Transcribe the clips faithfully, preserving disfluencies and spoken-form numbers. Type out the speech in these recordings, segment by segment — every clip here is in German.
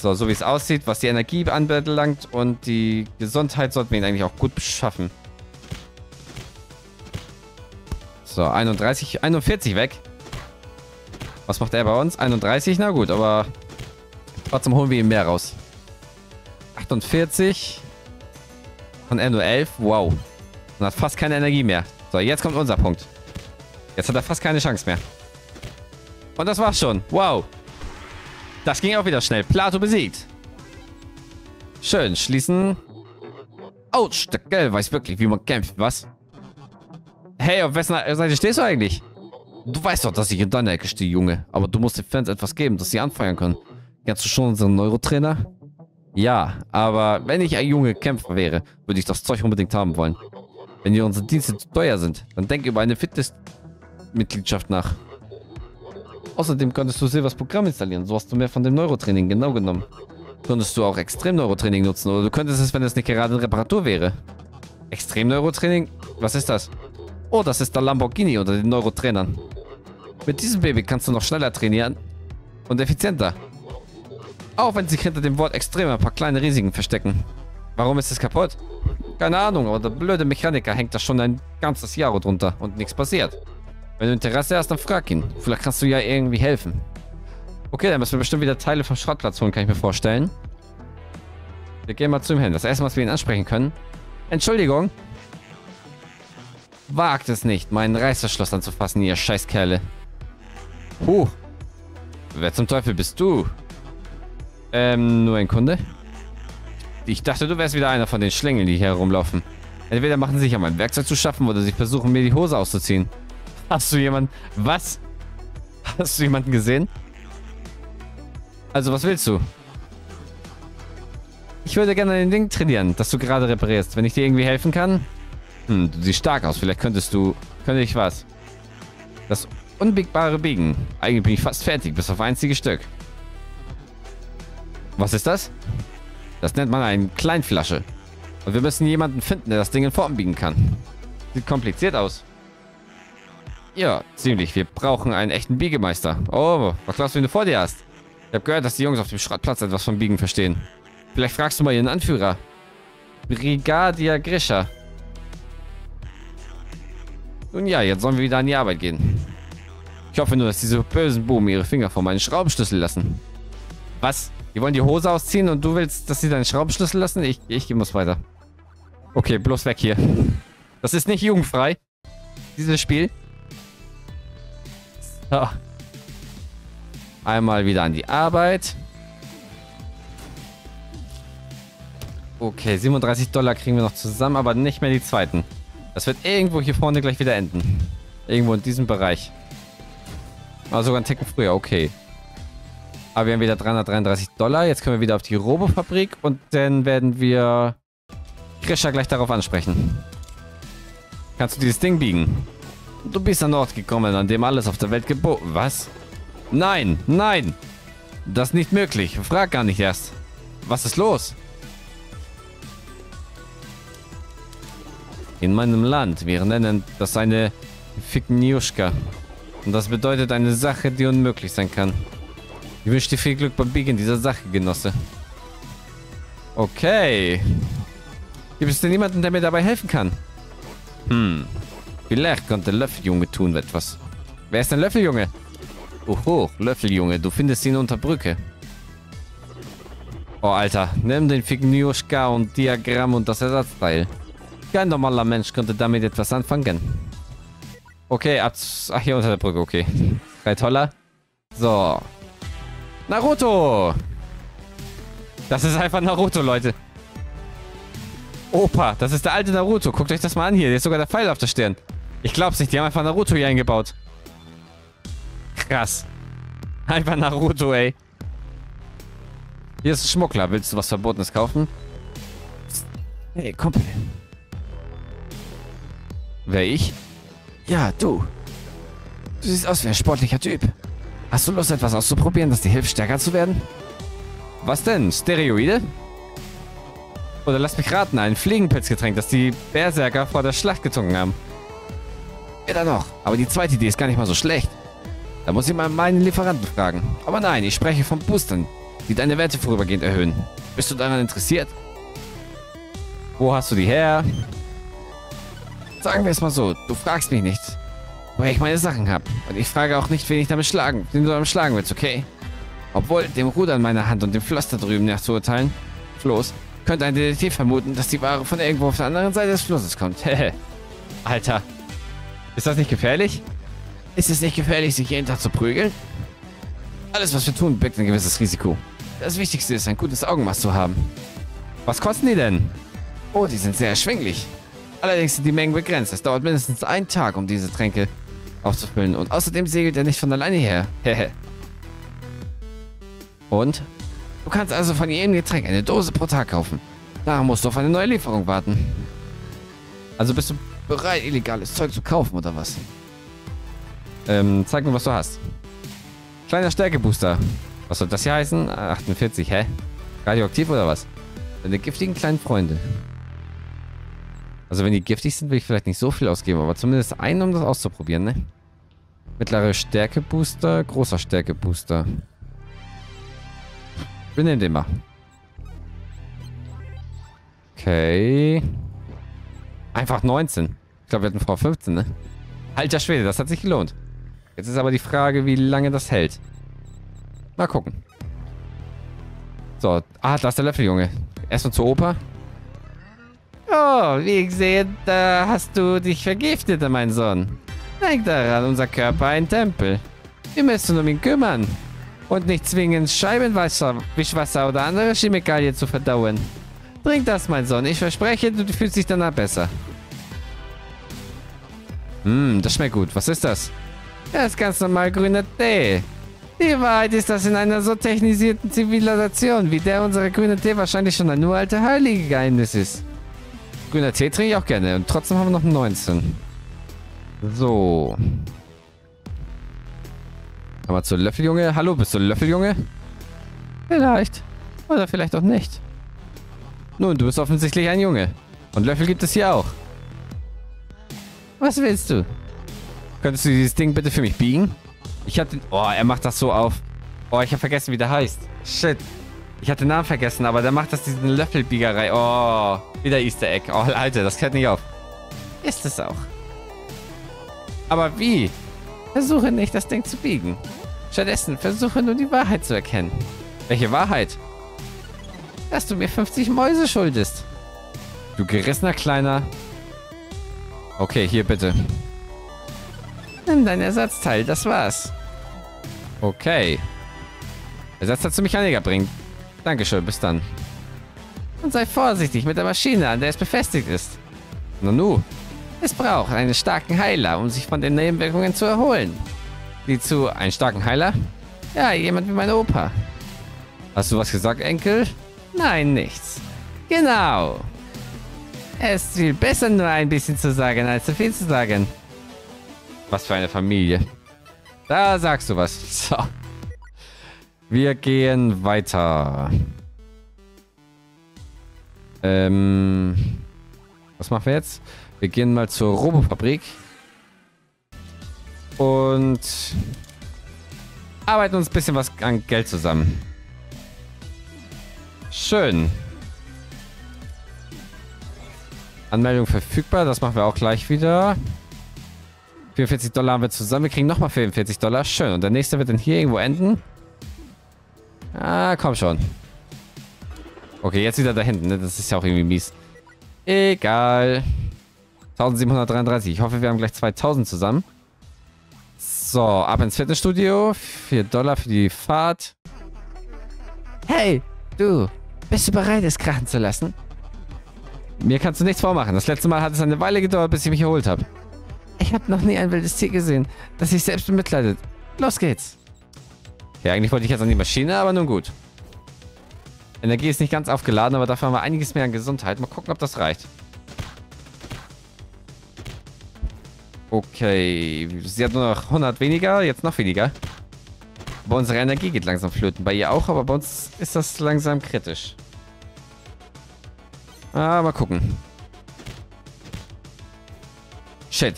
So, so wie es aussieht, was die Energie anbelangt und die Gesundheit sollten wir ihn eigentlich auch gut beschaffen. So, einunddreißig, einundvierzig weg. Was macht er bei uns? einunddreißig, na gut, aber trotzdem holen wir ihn mehr raus. achtundvierzig. Von er nur elf, wow. Und hat fast keine Energie mehr. So, jetzt kommt unser Punkt. Jetzt hat er fast keine Chance mehr. Und das war's schon, wow. Das ging auch wieder schnell. Plato besiegt. Schön, schließen. Autsch, der Gell weiß wirklich, wie man kämpft, was? Hey, auf wessen Seite stehst du eigentlich? Du weißt doch, dass ich in deiner Ecke stehe, Junge. Aber du musst den Fans etwas geben, dass sie anfeuern können. Kennst du schon unseren Neurotrainer? Ja, aber wenn ich ein junger Kämpfer wäre, würde ich das Zeug unbedingt haben wollen. Wenn dir unsere Dienste zu teuer sind, dann denk über eine Fitnessmitgliedschaft nach. Außerdem könntest du Silvers Programm installieren, so hast du mehr von dem Neurotraining genau genommen. Könntest du auch Extrem-Neurotraining nutzen, oder du könntest es, wenn es nicht gerade eine Reparatur wäre. Extrem-Neurotraining? Was ist das? Oh, das ist der Lamborghini unter den Neurotrainern. Mit diesem Baby kannst du noch schneller trainieren und effizienter. Auch wenn sich hinter dem Wort extrem ein paar kleine Risiken verstecken. Warum ist es kaputt? Keine Ahnung, aber der blöde Mechaniker hängt da schon ein ganzes Jahr drunter und nichts passiert. Wenn du Interesse hast, dann frag ihn. Vielleicht kannst du ja irgendwie helfen. Okay, dann müssen wir bestimmt wieder Teile vom Schrottplatz holen, kann ich mir vorstellen. Wir gehen mal zu ihm hin. Das erste, was wir ihn ansprechen können. Entschuldigung. Wagt es nicht, meinen Reißverschluss anzufassen, ihr Scheißkerle. Huh. Wer zum Teufel bist du? Ähm, nur ein Kunde? Ich dachte, du wärst wieder einer von den Schlängeln, die hier herumlaufen. Entweder machen sie sich um ein Werkzeug zu schaffen oder sie versuchen, mir die Hose auszuziehen. Hast du jemanden... Was? Hast du jemanden gesehen? Also, was willst du? Ich würde gerne ein Ding trainieren, das du gerade reparierst. Wenn ich dir irgendwie helfen kann? Hm, du siehst stark aus. Vielleicht könntest du... Könnte ich was? Das unbiegbare Biegen. Eigentlich bin ich fast fertig, bis auf einzige Stück. Was ist das? Das nennt man eine Kleinflasche. Und wir müssen jemanden finden, der das Ding in Form biegen kann. Sieht kompliziert aus. Ja, ziemlich. Wir brauchen einen echten Biegemeister. Oh, was glaubst du, wenn du vor dir hast? Ich habe gehört, dass die Jungs auf dem Schrottplatz etwas vom Biegen verstehen. Vielleicht fragst du mal ihren Anführer. Brigadier Grisha. Nun ja, jetzt sollen wir wieder an die Arbeit gehen. Ich hoffe nur, dass diese bösen Buben ihre Finger von meinen Schraubenschlüssel lassen. Was? Die wollen die Hose ausziehen und du willst, dass sie deinen Schraubenschlüssel lassen? Ich, ich muss weiter. Okay, bloß weg hier. Das ist nicht jugendfrei. Dieses Spiel. So. Einmal wieder an die Arbeit. Okay, siebenunddreißig Dollar kriegen wir noch zusammen, aber nicht mehr die zweiten. Das wird irgendwo hier vorne gleich wieder enden. Irgendwo in diesem Bereich. Aber sogar einen Ticken früher, okay. Aber wir haben wieder dreihundertdreiunddreißig Dollar. Jetzt können wir wieder auf die Robofabrik und dann werden wir Grisha gleich darauf ansprechen. Kannst du dieses Ding biegen? Du bist an Ort gekommen, an dem alles auf der Welt geboten... Was? Nein, nein! Das ist nicht möglich. Frag gar nicht erst. Was ist los? In meinem Land, wir nennen das eine Fikniuschka. Und das bedeutet eine Sache, die unmöglich sein kann. Ich wünsche dir viel Glück beim Biegen dieser Sache, Genosse. Okay. Gibt es denn jemanden, der mir dabei helfen kann? Hm. Vielleicht könnte Löffeljunge tun etwas. Wer ist denn Löffeljunge? Oho, Löffeljunge, du findest ihn unter Brücke. Oh, Alter. Nimm den Fikniuschka und Diagramm und das Ersatzteil. Kein normaler Mensch könnte damit etwas anfangen. Okay, ab... Ach, hier unter der Brücke, okay. Drei Dollar. So. Naruto! Das ist einfach Naruto, Leute. Opa, das ist der alte Naruto. Guckt euch das mal an hier. Hier ist sogar der Pfeil auf der Stirn. Ich glaub's nicht, die haben einfach Naruto hier eingebaut. Krass. Einfach Naruto, ey. Hier ist ein Schmuggler. Willst du was Verbotenes kaufen? Hey, Kumpel. Wer, ich? Ja, du. Du siehst aus wie ein sportlicher Typ. Hast du Lust, etwas auszuprobieren, das dir hilft, stärker zu werden? Was denn? Steroide? Oder lass mich raten, ein Fliegenpilzgetränk, das die Berserker vor der Schlacht getrunken haben. Weder noch. Aber die zweite Idee ist gar nicht mal so schlecht. Da muss ich mal meinen Lieferanten fragen. Aber nein, ich spreche von Boostern. die deine Werte vorübergehend erhöhen. Bist du daran interessiert? Wo hast du die her? Sagen wir es mal so, du fragst mich nicht, woher ich meine Sachen habe. Und ich frage auch nicht, wen ich damit schlagen, wen du damit schlagen willst, okay? Obwohl, dem Ruder in meiner Hand und dem Floß da drüben nach zu urteilen, Floß, könnte ein Detektiv vermuten, dass die Ware von irgendwo auf der anderen Seite des Flusses kommt. Hehe. Alter. Ist das nicht gefährlich? Ist es nicht gefährlich, sich jeden Tag zu prügeln? Alles, was wir tun, birgt ein gewisses Risiko. Das Wichtigste ist, ein gutes Augenmaß zu haben. Was kosten die denn? Oh, die sind sehr erschwinglich. Allerdings sind die Mengen begrenzt. Es dauert mindestens einen Tag, um diese Tränke aufzufüllen. Und außerdem segelt er nicht von alleine her. Hehe. Und? Du kannst also von jedem Getränk eine Dose pro Tag kaufen. Daher musst du auf eine neue Lieferung warten. Also bist du bereit, illegales Zeug zu kaufen, oder was? Ähm, zeig mir, was du hast. Kleiner Stärkebooster. Was soll das hier heißen? achtundvierzig, hä? Radioaktiv oder was? Deine giftigen kleinen Freunde. Also wenn die giftig sind, will ich vielleicht nicht so viel ausgeben, aber zumindest einen, um das auszuprobieren, ne? Mittlere Stärkebooster, großer Stärkebooster. Wir nehmen den mal. Okay. Einfach neunzehn. Ich glaube, wir hatten vorher fünfzehn, ne? Alter Schwede, das hat sich gelohnt. Jetzt ist aber die Frage, wie lange das hält. Mal gucken. So. Ah, da ist der Löffel, Junge. Erstmal zur Oper. Oh, wie ich sehe, da hast du dich vergiftet, mein Sohn. Denk daran, unser Körper ein Tempel. Wir müssen um ihn kümmern. Und nicht zwingen, Scheibenwasser, Wischwasser oder andere Chemikalien zu verdauen. Trink das, mein Sohn. Ich verspreche, du fühlst dich danach besser. Hm, das schmeckt gut. Was ist das? Das ist ganz normal grüner Tee. Die Wahrheit ist, dass in einer so technisierten Zivilisation wie der unsere grüne Tee wahrscheinlich schon ein uralter heilige Geheimnis ist. Grüner Tee trinke ich auch gerne. Und trotzdem haben wir noch neunzehn. So. Aber zur Löffeljunge. Hallo, bist du Löffeljunge? Vielleicht. Oder vielleicht auch nicht. Nun, du bist offensichtlich ein Junge. Und Löffel gibt es hier auch. Was willst du? Könntest du dieses Ding bitte für mich biegen? Ich hab den... Oh, er macht das so auf. Oh, ich habe vergessen, wie der heißt. Shit. Ich hatte den Namen vergessen, aber der macht das diesen Löffelbiegerei. Oh, wieder Easter Egg. Oh, Alter, das hört nicht auf. Ist es auch. Aber wie? Versuche nicht, das Ding zu biegen. Stattdessen versuche nur die Wahrheit zu erkennen. Welche Wahrheit? Dass du mir fünfzig Mäuse schuldest. Du gerissener Kleiner. Okay, hier bitte. Nimm dein Ersatzteil, das war's. Okay. Ersatzteil zum Mechaniker bringen. Dankeschön, bis dann. Und sei vorsichtig mit der Maschine, an der es befestigt ist. Nanu. Es braucht einen starken Heiler, um sich von den Nebenwirkungen zu erholen. Sieh zu, einen starken Heiler? Ja, jemand wie mein Opa. Hast du was gesagt, Enkel? Nein, nichts. Genau. Es ist viel besser, nur ein bisschen zu sagen, als zu viel zu sagen. Was für eine Familie. Da sagst du was. So. Wir gehen weiter. Ähm. Was machen wir jetzt? Wir gehen mal zur Robofabrik. Und arbeiten uns ein bisschen was an Geld zusammen. Schön. Anmeldung verfügbar. Das machen wir auch gleich wieder. vierundvierzig Dollar haben wir zusammen. Wir kriegen nochmal vierundvierzig Dollar. Schön. Und der nächste wird dann hier irgendwo enden. Ah, komm schon. Okay, jetzt wieder da hinten. Ne? Das ist ja auch irgendwie mies. Egal. eintausendsiebenhundertdreiunddreißig. Ich hoffe, wir haben gleich zweitausend zusammen. So, ab ins Fitnessstudio. vier Dollar für die Fahrt. Hey, du. Bist du bereit, es krachen zu lassen? Mir kannst du nichts vormachen. Das letzte Mal hat es eine Weile gedauert, bis ich mich erholt habe. Ich habe noch nie ein wildes Tier gesehen, das sich selbst bemitleidet. Los geht's. Ja, eigentlich wollte ich jetzt an die Maschine, aber nun gut. Energie ist nicht ganz aufgeladen, aber dafür haben wir einiges mehr an Gesundheit. Mal gucken, ob das reicht. Okay, sie hat nur noch hundert weniger, jetzt noch weniger. Aber unsere Energie geht langsam flöten. Bei ihr auch, aber bei uns ist das langsam kritisch. Ah, mal gucken. Shit.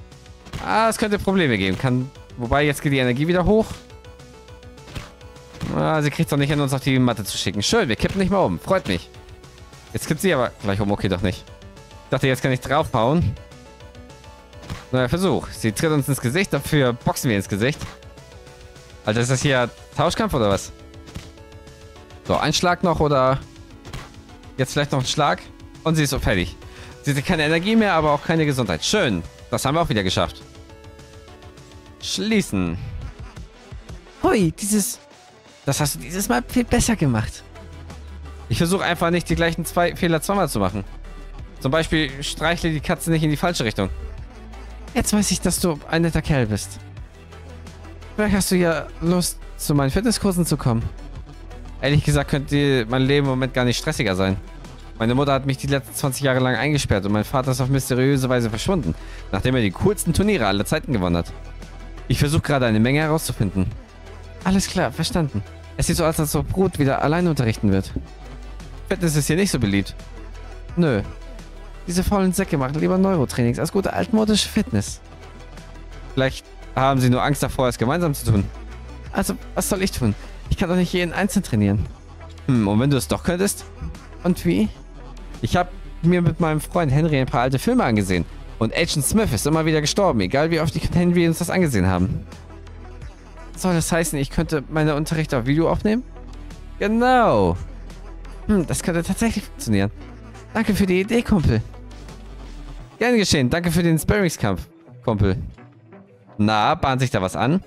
Ah, es könnte Probleme geben. Kann, wobei, jetzt geht die Energie wieder hoch. Ah, sie kriegt doch nicht hin, uns auf die Matte zu schicken. Schön, wir kippen nicht mal um. Freut mich. Jetzt kippt sie aber gleich um. Okay, doch nicht. Ich dachte, jetzt kann ich draufhauen. Neuer Versuch. Sie tritt uns ins Gesicht, dafür boxen wir ins Gesicht. Alter, ist das hier Tauschkampf oder was? So, ein Schlag noch oder... Jetzt vielleicht noch ein Schlag. Und sie ist so fertig. Sie hat keine Energie mehr, aber auch keine Gesundheit. Schön. Das haben wir auch wieder geschafft. Schließen. Hui, dieses... Das hast du dieses Mal viel besser gemacht. Ich versuche einfach nicht die gleichen zwei Fehler zweimal zu machen. Zum Beispiel streichle die Katze nicht in die falsche Richtung. Jetzt weiß ich, dass du ein netter Kerl bist. Vielleicht hast du ja Lust, zu meinen Fitnesskursen zu kommen. Ehrlich gesagt könnte mein Leben im Moment gar nicht stressiger sein. Meine Mutter hat mich die letzten zwanzig Jahre lang eingesperrt und mein Vater ist auf mysteriöse Weise verschwunden, nachdem er die coolsten Turniere aller Zeiten gewonnen hat. Ich versuche gerade eine Menge herauszufinden. Alles klar, verstanden. Es sieht so aus, als ob Brut wieder alleine unterrichten wird. Fitness ist hier nicht so beliebt. Nö. Diese faulen Säcke machen lieber Neurotrainings als gute altmodische Fitness. Vielleicht haben sie nur Angst davor, es gemeinsam zu tun. Also, was soll ich tun? Ich kann doch nicht jeden einzeln trainieren. Hm, und wenn du es doch könntest? Und wie? Ich habe mir mit meinem Freund Henry ein paar alte Filme angesehen. Und Agent Smith ist immer wieder gestorben, egal wie oft ich und Henry uns das angesehen haben. Soll das heißen, ich könnte meine Unterrichte auf Video aufnehmen? Genau. Hm, das könnte tatsächlich funktionieren. Danke für die Idee, Kumpel. Gerne geschehen. Danke für den Sparringskampf, Kumpel. Na, bahnt sich da was an?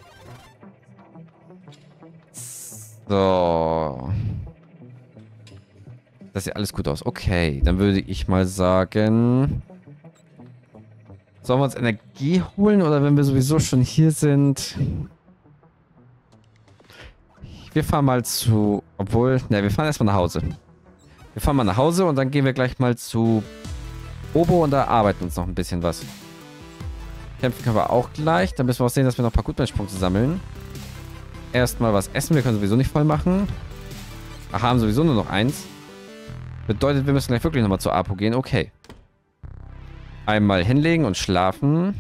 So. Das sieht alles gut aus. Okay, dann würde ich mal sagen... Sollen wir uns Energie holen oder wenn wir sowieso schon hier sind... Wir fahren mal zu... Obwohl... Ne, wir fahren erstmal nach Hause. Wir fahren mal nach Hause und dann gehen wir gleich mal zu Bobo und da arbeiten uns noch ein bisschen was. Kämpfen können wir auch gleich. Dann müssen wir auch sehen, dass wir noch ein paar Gutmenschpunkte sammeln. Erstmal was essen. Wir können sowieso nicht voll machen. Ach, haben sowieso nur noch eins. Bedeutet, wir müssen gleich wirklich nochmal zur Apo gehen. Okay. Einmal hinlegen und schlafen.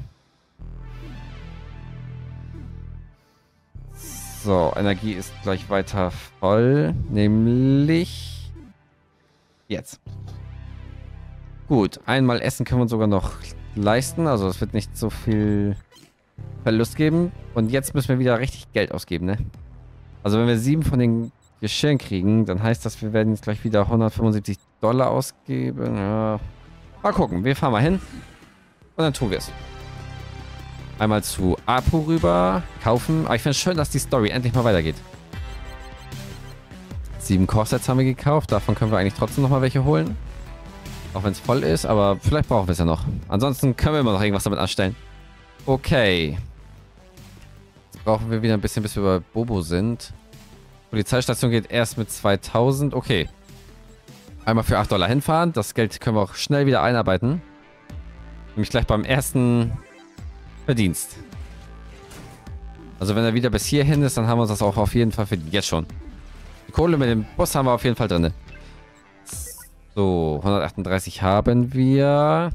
So, Energie ist gleich weiter voll. Nämlich... Jetzt. Gut, einmal Essen können wir uns sogar noch leisten. Also es wird nicht so viel Verlust geben. Und jetzt müssen wir wieder richtig Geld ausgeben, ne? Also wenn wir sieben von den Geschirren kriegen, dann heißt das, wir werden jetzt gleich wieder hundertfünfundsiebzig Dollar ausgeben. Ja. Mal gucken, wir fahren mal hin. Und dann tun wir es. Einmal zu Apo rüber, kaufen. Aber ich finde es schön, dass die Story endlich mal weitergeht. Sieben Korsets haben wir gekauft. Davon können wir eigentlich trotzdem noch mal welche holen. Auch wenn es voll ist, aber vielleicht brauchen wir es ja noch. Ansonsten können wir immer noch irgendwas damit anstellen. Okay. Jetzt brauchen wir wieder ein bisschen, bis wir bei Bobo sind. Polizeistation geht erst mit zweitausend. Okay. Einmal für acht Dollar hinfahren. Das Geld können wir auch schnell wieder einarbeiten. Nämlich gleich beim ersten Verdienst. Also wenn er wieder bis hierhin ist, dann haben wir uns das auch auf jeden Fall verdient. Jetzt schon. Die Kohle mit dem Bus haben wir auf jeden Fall drin. So, hundertachtunddreißig haben wir.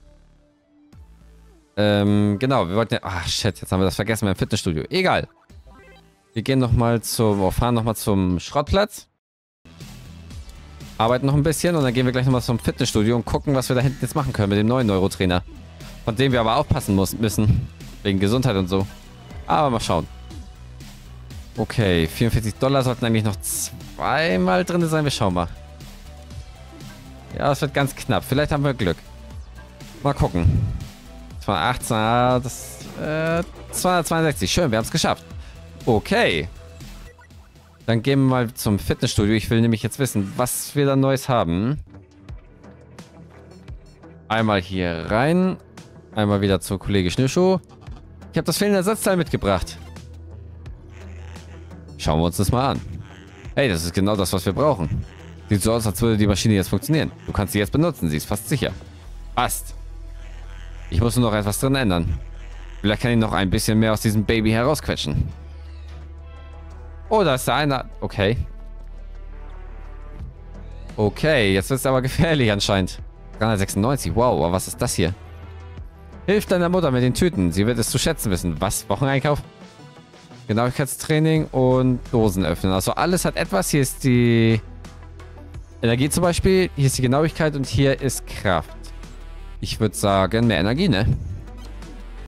Ähm, genau, wir wollten ja... Ach, shit, jetzt haben wir das vergessen beim Fitnessstudio. Egal. Wir gehen nochmal zum... Oh, fahren nochmal zum Schrottplatz. Arbeiten noch ein bisschen und dann gehen wir gleich nochmal zum Fitnessstudio und gucken, was wir da hinten jetzt machen können mit dem neuen Neurotrainer. Von dem wir aber aufpassen muss, müssen. Wegen Gesundheit und so. Aber mal schauen. Okay, vierundvierzig Dollar sollten eigentlich noch zweimal drin sein. Wir schauen mal. Ja, das wird ganz knapp. Vielleicht haben wir Glück. Mal gucken. zweihundertachtzehn, ah, das... Äh, zweihundertzweiundsechzig. Schön, wir haben es geschafft. Okay. Dann gehen wir mal zum Fitnessstudio. Ich will nämlich jetzt wissen, was wir da Neues haben. Einmal hier rein. Einmal wieder zu Kollege Schnürschuh. Ich habe das fehlende Ersatzteil mitgebracht. Schauen wir uns das mal an. Hey, das ist genau das, was wir brauchen. Sieht so aus, als würde die Maschine jetzt funktionieren. Du kannst sie jetzt benutzen, sie ist fast sicher. Passt. Ich muss nur noch etwas drin ändern. Vielleicht kann ich noch ein bisschen mehr aus diesem Baby herausquetschen. Oh, da ist da einer. Okay. Okay, jetzt wird es aber gefährlich anscheinend. dreihundertsechsundneunzig, wow, aber was ist das hier? Hilf deiner Mutter mit den Tüten. Sie wird es zu schätzen wissen. Was? Wocheneinkauf? Genauigkeitstraining und Dosen öffnen. Also alles hat etwas. Hier ist die Energie zum Beispiel. Hier ist die Genauigkeit und hier ist Kraft. Ich würde sagen, mehr Energie, ne?